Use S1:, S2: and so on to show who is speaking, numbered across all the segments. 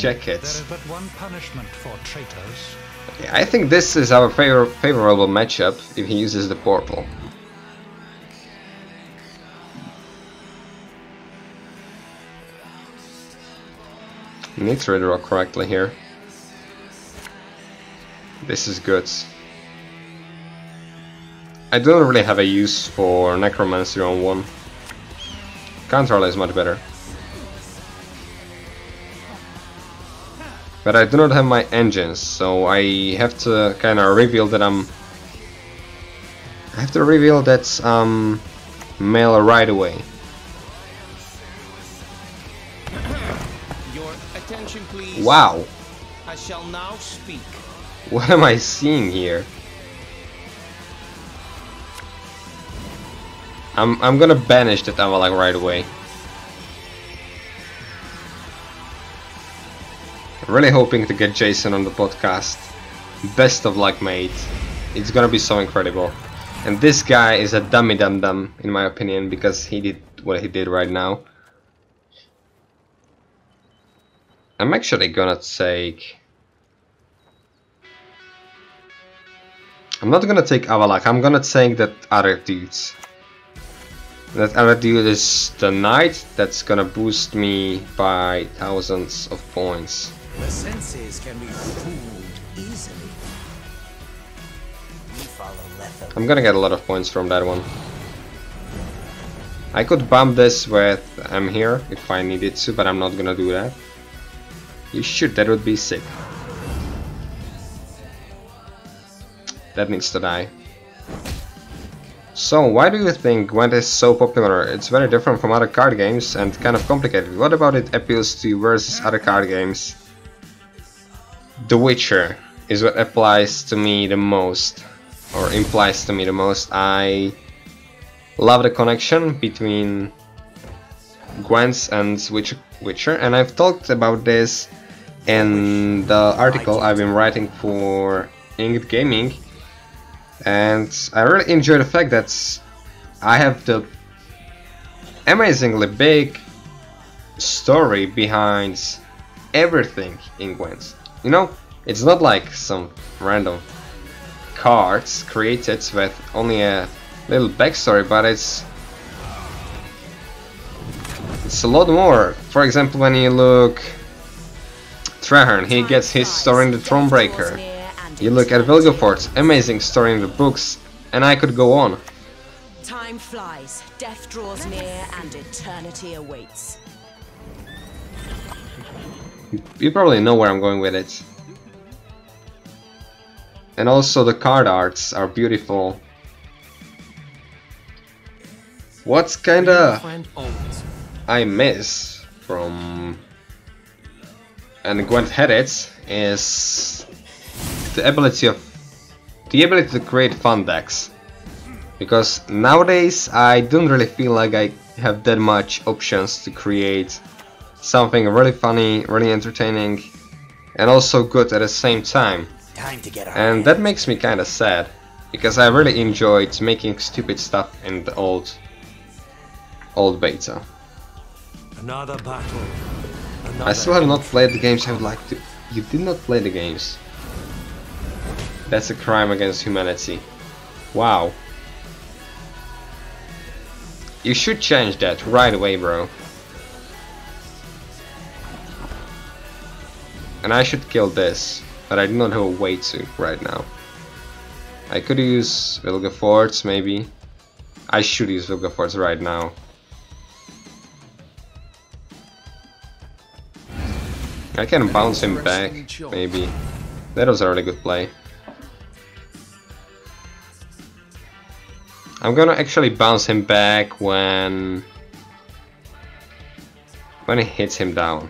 S1: jackets.
S2: There is but one punishment for traitors.
S1: Yeah, I think this is our favorable matchup if he uses the portal. Need to redraw correctly here. This is good. I don't really have a use for Necromancy on 1. Counterol is much better. But I do not have my engines, so I have to kind of reveal that I have to reveal that mail right away.
S3: Your attention, please.
S1: Wow!
S3: I shall now speak.
S1: What am I seeing here? I'm gonna banish that Avalak right away. Really hoping to get Jason on the podcast. Best of luck, mate. It's gonna be so incredible. And this guy is a dummy dum dum, in my opinion, because he did what he did right now. I'm actually gonna take... I'm not gonna take Avalak, I'm gonna take that other dudes. That other dude is the knight, that's gonna boost me by thousands of points.
S4: The senses can be fooled easily. We follow Letho.
S1: I'm gonna get a lot of points from that one. I could bump this with I'm here if I needed to, but I'm not gonna do that. You should, that would be sick. That needs to die. So, why do you think Gwent is so popular? It's very different from other card games and kind of complicated. What about it appeals to you versus other card games? The Witcher is what applies to me the most, or implies to me the most. I love the connection between Gwent and Witcher, and I've talked about this in the article I've been writing for Ingrid Gaming. And I really enjoy the fact that I have the amazingly big story behind everything in Gwent. You know, it's not like some random cards created with only a little backstory, but it's a lot more. For example, when you look Traherne, he gets his story in the Thronebreaker. You look at Vilgefortz, amazing story in the books, and I could go on.
S5: Time flies, death draws near, and eternity awaits.
S1: You probably know where I'm going with it. And also the card arts are beautiful. What's kinda I miss from and Gwent had it is the ability to create fun decks, because nowadays I don't really feel like I have that much options to create something really funny, really entertaining, and also good at the same time. And that makes me kinda sad, because I really enjoyed making stupid stuff in the old beta.
S4: Another battle.
S1: I still have not played the games I would like to. You did not play the games. That's a crime against humanity. Wow. You should change that right away, bro. And I should kill this, but I do not have a way to right now. I could use Vilgefortz, maybe. I should use Vilgefortz right now. I can bounce him back, maybe. That was a really good play. I'm gonna actually bounce him back when it hits him down.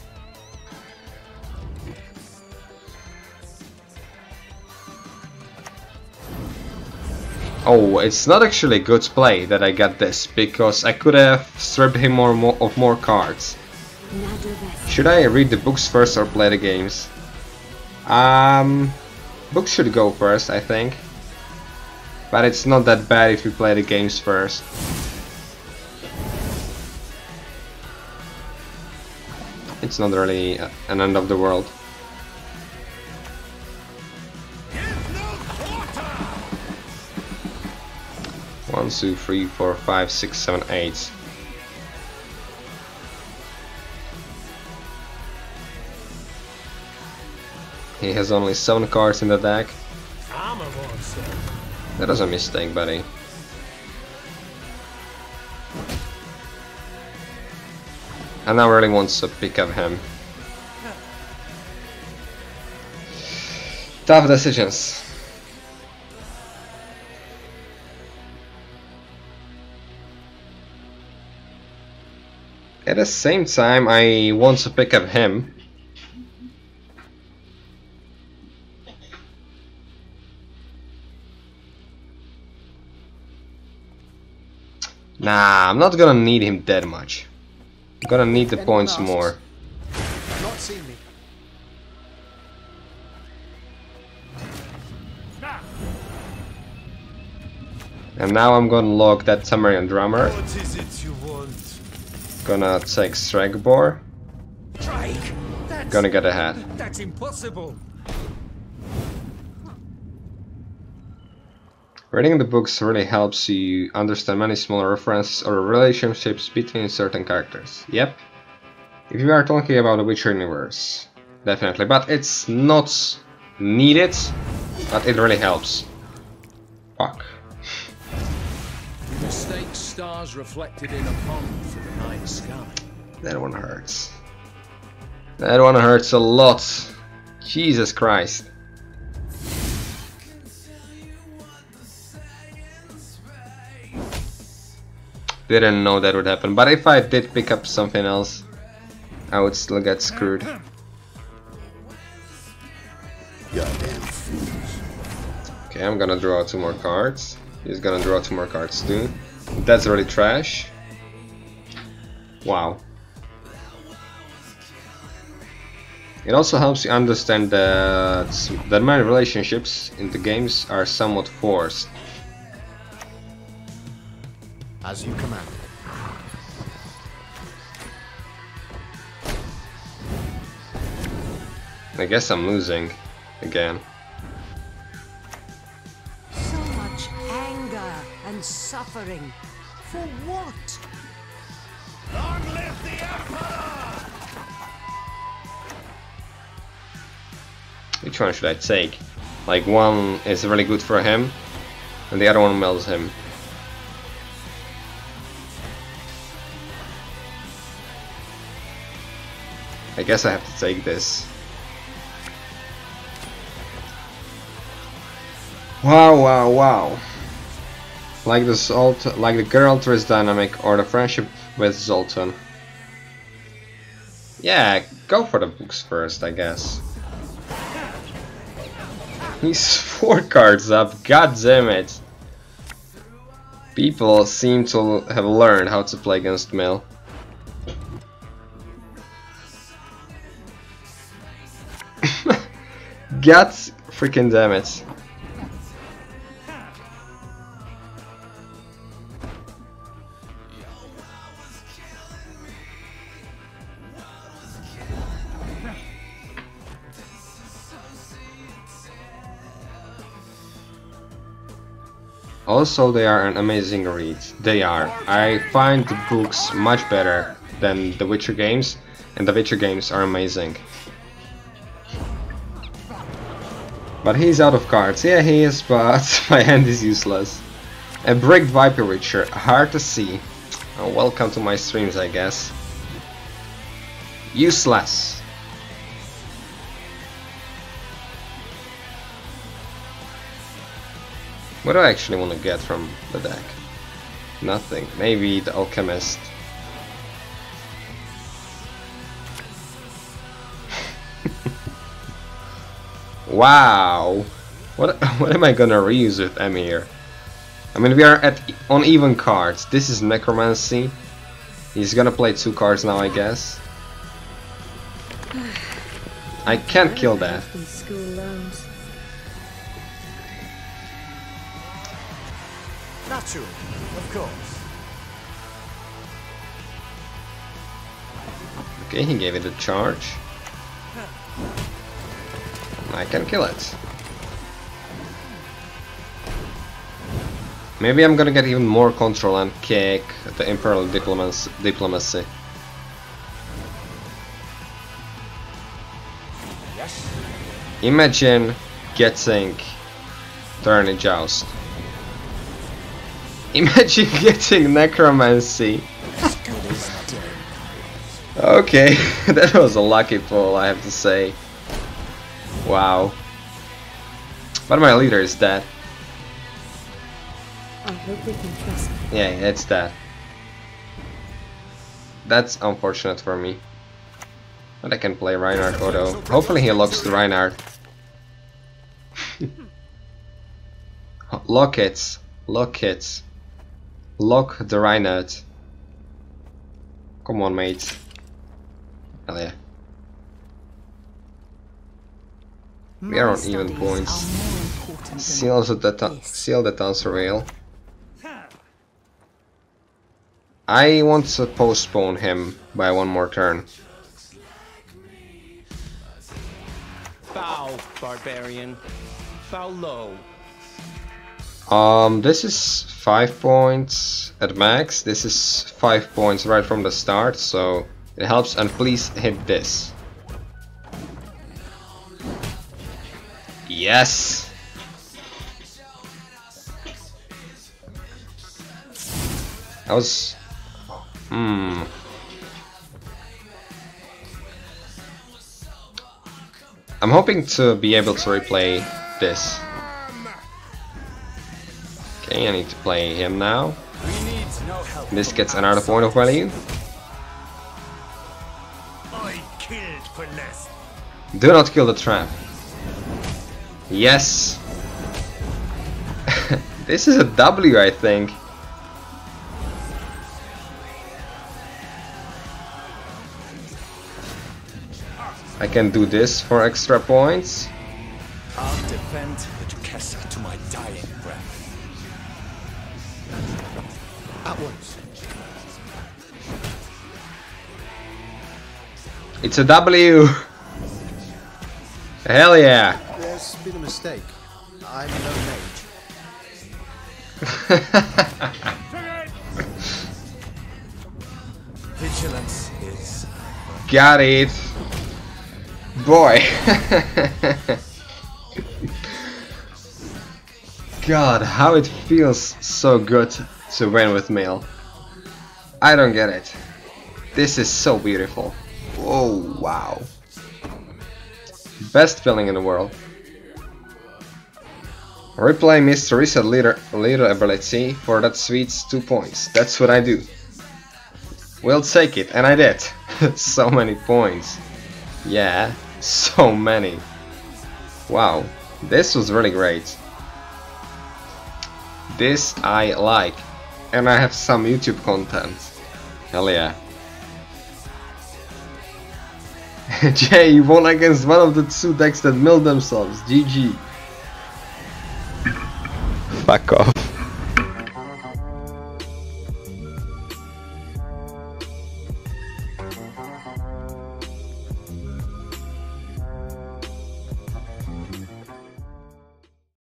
S1: Oh, it's not actually a good play that I got this, because I could have stripped him of more cards. Should I read the books first or play the games? Books should go first, I think. But it's not that bad if you play the games first. It's not really an end of the world. One, two, three, four, five, six, seven, eight. He has only 7 cards in the deck.
S4: I'm a monster.
S1: That was a mistake, buddy. And I really want to pick up him. Tough decisions. At the same time, I want to pick up him. Nah, I'm not gonna need him that much. I'm gonna need the points more.
S6: Not seen me.
S1: And now I'm gonna log that Tamarian Drummer.
S4: What is it you want?
S1: Gonna take Stragobor.
S4: Drake!
S1: Gonna get ahead.
S4: That's impossible!
S1: Reading the books really helps you understand many smaller references or relationships between certain characters. Yep. If you are talking about the Witcher universe, definitely. But it's not needed, but it really helps. Fuck.
S3: You mistake stars reflected in a pond for the night sky.
S1: That one hurts. That one hurts a lot. Jesus Christ. Didn't know that would happen, but if I did pick up something else, I would still get screwed. Okay, I'm gonna draw 2 more cards. He's gonna draw 2 more cards too. That's really trash. Wow. It also helps you understand that many relationships in the games are somewhat forced.
S6: As you command.
S1: I guess I'm losing again.
S5: So much anger and suffering. For what?
S4: Long live the Emperor!
S1: Which one should I take? Like, one is really good for him, and the other one melts him. I guess I have to take this. Wow, wow, wow. Like the Geralt dynamic or the friendship with Zoltan. Yeah, go for the books first, I guess. He's 4 cards up, god damn it. People seem to have learned how to play against Mill. God freaking damn it. Also, they are an amazing read. They are. I find the books much better than the Witcher games, and the Witcher games are amazing. But he's out of cards. Yeah, he is, but my hand is useless. A Bricked Viper Witcher, hard to see. Oh, welcome to my streams, I guess. Useless. What do I actually want to get from the deck? Nothing. Maybe the Alchemist. Wow. What am I gonna reuse with M here? I mean, we are on even cards. This is Necromancy. He's gonna play 2 cards now, I guess. I can't kill that.
S6: Naturally, of course.
S1: Okay, he gave it a charge. I can kill it. Maybe I'm gonna get even more control and kick the Imperial diplomacy.
S6: Yes.
S1: Imagine getting Tourney Joust. Imagine getting Necromancy. Okay, that was a lucky pull, I have to say. Wow. But my leader is dead.
S7: I hope we can trust him.
S1: Yeah, it's dead. That's unfortunate for me. But I can play Reinhardt Auto. Hopefully he locks the Reinhardt. Lock it. Lock it. Lock the Reinhardt. Come on, mate. Hell yeah. We are on even points. Seal the town surveil. I want to postpone him by one more turn.
S8: Bow, barbarian. Bow low.
S1: This is 5 points at max. This is 5 points right from the start, so it helps. And please hit this. Yes. That was. I'm hoping to be able to replay this. Okay, I need to play him now. This gets another point of value.
S4: I killed for less.
S1: Do not kill the trap. Yes. This is a W, I think. I can do this for extra points.
S4: I'll defend the Duquesa to my dying breath.
S6: At once.
S1: It's a W. Hell yeah.
S6: There's been a mistake. I'm no mage.
S4: Vigilance is.
S1: Got it. Boy. God, how it feels so good to win with Mail. I don't get it. This is so beautiful. Oh, wow. Best feeling in the world. Replay Mr. Reset leader ability for that sweet 2 points. That's what I do. We'll take it, and I did. So many points. Yeah, so many. Wow, this was really great. This I like. And I have some YouTube content. Hell yeah. Jay, you won against one of the 2 decks that milled themselves. GG. Fuck off.